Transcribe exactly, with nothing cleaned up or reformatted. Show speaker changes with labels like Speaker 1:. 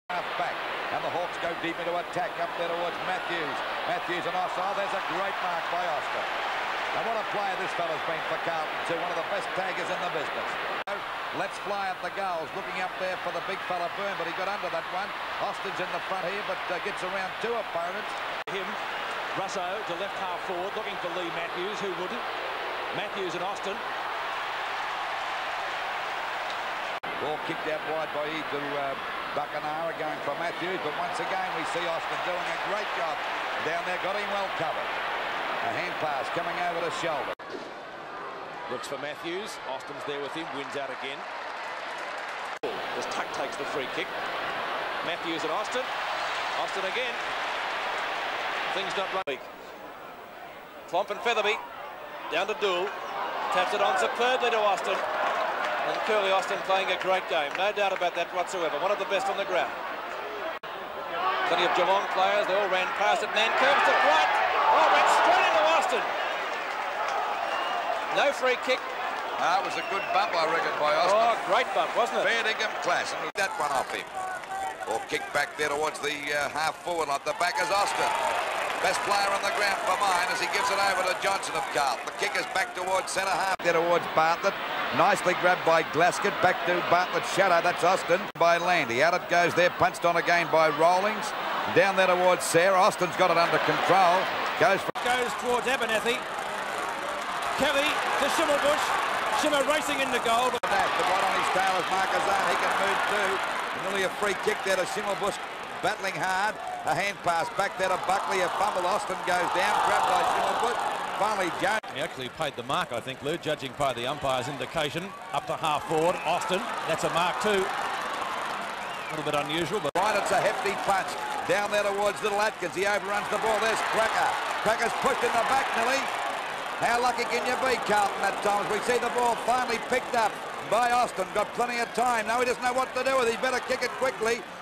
Speaker 1: Half back, and the Hawks go deep into attack up there towards Matthews. Matthews and Austin. Oh, there's a great mark by Austin. And what a player this fella's been for Carlton too. One of the best taggers in the business. Let's fly at the goals. Looking up there for the big fella Byrne, but he got under that one. Austin's in the front here, but uh, gets around two opponents.
Speaker 2: Him, Russo to left half forward, looking for Lee Matthews. Who wouldn't? Matthews and Austin.
Speaker 1: Ball kicked out wide by E to uh, Buckenara, going for Matthews, but once again we see Austin doing a great job down there, got him well covered. A hand pass coming over the shoulder.
Speaker 2: Looks for Matthews. Austin's there with him, wins out again. As Tuck takes the free kick. Matthews and Austin. Austin again. Things not running. Clomp and Featherby down to Dool. Taps it on superbly to Austin. And Curly Austin playing a great game. No doubt about that whatsoever. One of the best on the ground. Plenty of Geelong players. They all ran past it. Man curves to Bright. Oh, ran straight into Austin. No free kick.
Speaker 1: Ah, it was a good bump, I reckon, by Austin.
Speaker 2: Oh, great bump, wasn't it?
Speaker 1: Fair dinkum class, and that one off him. Or kicked back there towards the uh, half forward line. The back is Austin. Best player on the ground for mine as he gives it over to Johnson of Carlton. The kick is back towards centre half. There towards Bartlett. Nicely grabbed by Glaskett. Back to Bartlett's shadow. That's Austin by Landy. Out it goes there. Punched on again by Rawlings. Down there towards Sarah. Austin's got it under control. Goes for
Speaker 2: goes towards Abernethy. Kelly to Schimmelbusch. Schimmer racing into goal.
Speaker 1: But right on his tail is Marquezine. He can move too. Nearly a free kick there to Schimmelbusch. Battling hard. A hand pass back there to Buckley. A fumble. Austin goes down. Grabbed by Schimmelbusch. Finally, Jones.
Speaker 2: He actually paid the mark, I think, Lou, judging by the umpire's indication. Up to half forward. Austin. That's a mark too. A little bit unusual, but
Speaker 1: right, it's a hefty punch. Down there towards Little Atkins. He overruns the ball. There's Cracker. Cracker's pushed in the back, Millie. How lucky can you be, Carlton, at times? We see the ball finally picked up by Austin. Got plenty of time. Now he doesn't know what to do with it. He better kick it quickly.